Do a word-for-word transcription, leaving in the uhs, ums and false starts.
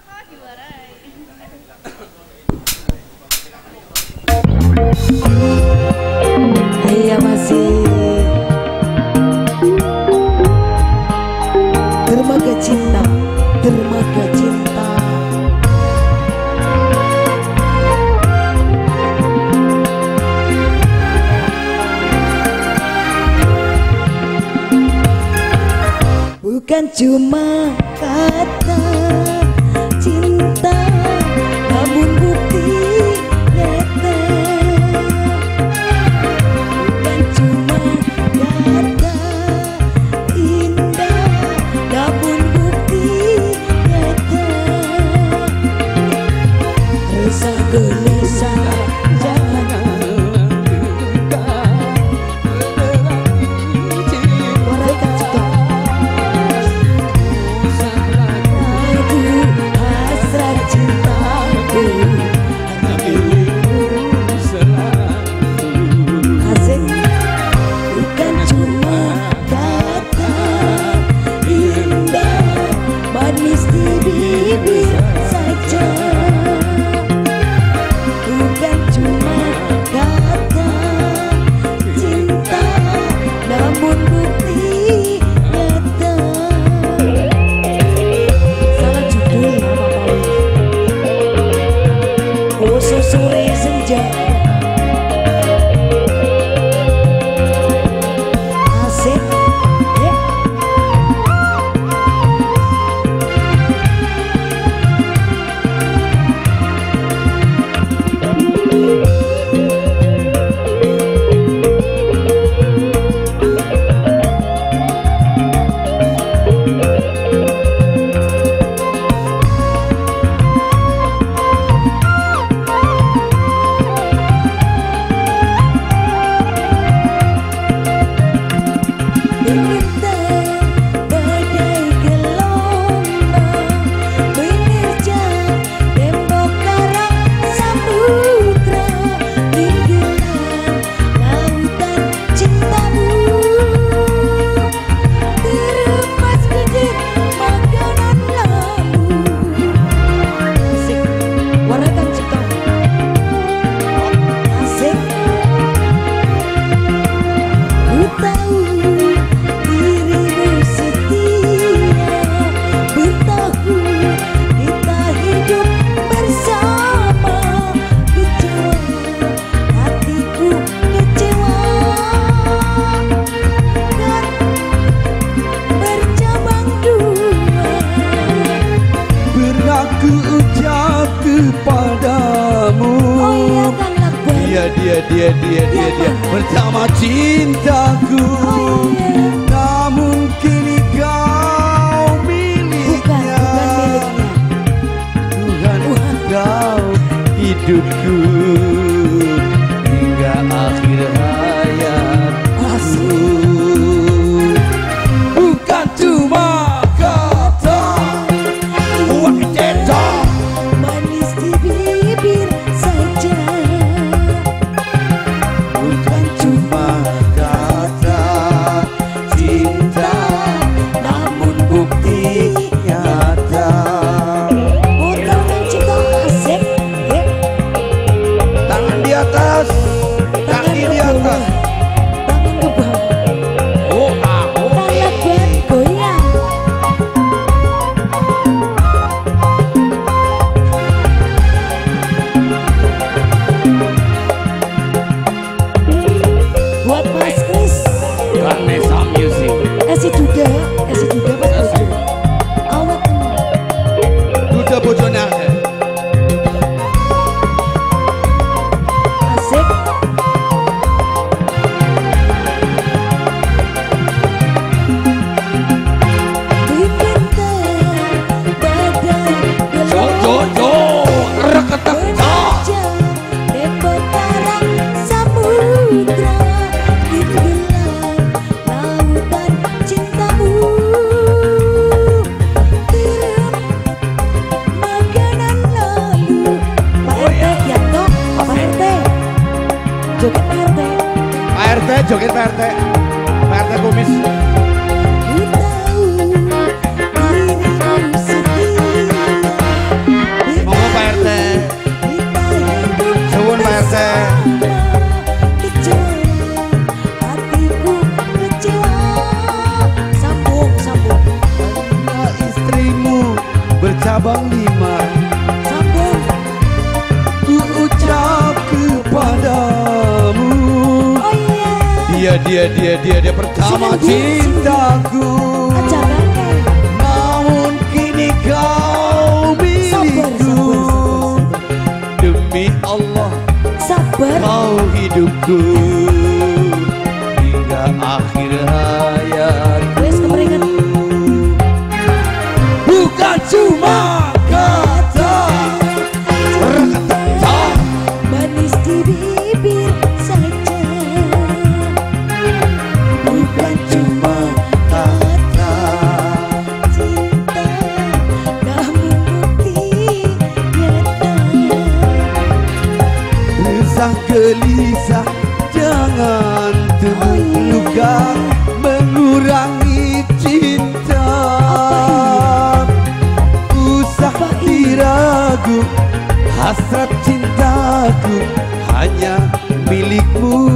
Iya masih dermaga cinta, dermaga cinta. Bukan cuma kata cinta, namun bukti nyata. Bukan cuma kata indah, namun bukti nyata. Resah gelisah jangan sore senja. Asik ya. Kepadamu, oh iya kan dia dia dia dia dia dia bersama cintaku, oh iya. Namun kini kau miliknya, bukan, bukan miliknya. Tuhan, kau hidupku hingga akhir hayatku. Bukan cuma kata wanita manis di bibir saja, bukan cuma kata cinta, namun bukti nyata. putar dan cinta asik ya. Tangan di atas, kaki di atas. Tangan ke bawah, Oh ah, oh tangan ben goyang. Buat Mas Kris, Vanessa Music. Esi Duda, Esi Duda Mas Bojo. Awet tenan. Duda bojone akeh. Asik. Dipinta bagai Jo jo jo, reketek jo. Berkaca tembok karang samudra di tenggelam lautan cintamu. Tiap makanan lalu. Pak R T ya toh, Pak R T. Joget Pak R T. Pak R T joget Pak R T. Pak R T kumis. Ku tahu dirimu setia, dia dia dia dia pertama cintaku. Namun kini kau milikku. Demi Allah sabar kau hidupku hingga akhir hayatku. Wes keperingan. Bukan cuma kata kata manis di bibir saja, bukan cuma kata cinta namun bukti nyata. Resah gelisah jangan tumbuh luka mengurangi cinta. Usah diragu hasrat cintaku hanya milikmu